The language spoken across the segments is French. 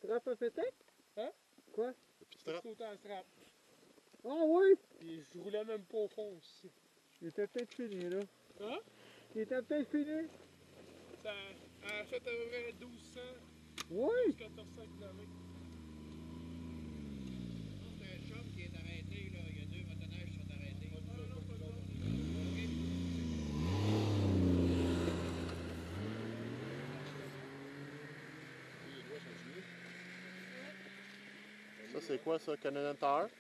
strap a pété? Hein? Quoi? Le petit J'ai strap. sauté en strap. Ah oui! Puis je roulais même pas au fond aussi. Il était peut-être fini, là. Hein? Il était peut-être fini. Ça a fait à peu près 1200, Oui! 1400 km. C'est un chum qui est arrêté, là. Il y a 2 motoneiges qui sont arrêtés. Ça, c'est quoi, ça? Canadian Tire?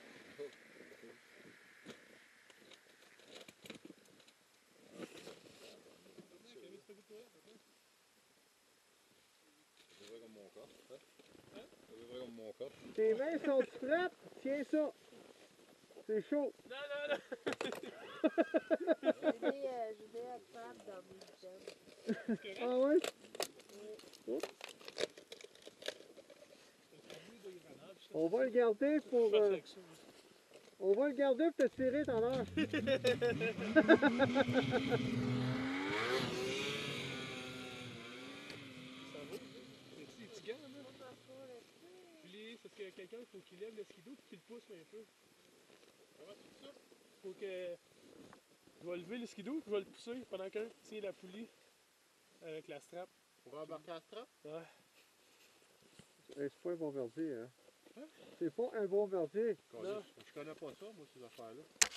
C'est vrai comme mon corps, hein? C'est vrai comme mon corps. Tes mains sont frappes. Tiens ça. C'est chaud. Non, non, non! J'ai des attrapes dans mes items. Ah oui? On va le garder pour. On va le garder pour te tirer tout à l'heure. Ça vaut, c'est des petits gants, là. Puis, parce que quelqu'un, il faut qu'il lève le skidoo et qu'il le pousse un peu. Comment tu fais ça? Faut que. Je vais lever le skidoo, je vais le pousser pendant qu'un tient la poulie avec la strap. Pour embarquer la strap? Ouais. Hey, c'est pas un bombardier, hein? Hein? C'est pas un bombardier. Non. Je connais pas ça, moi, ces affaires-là.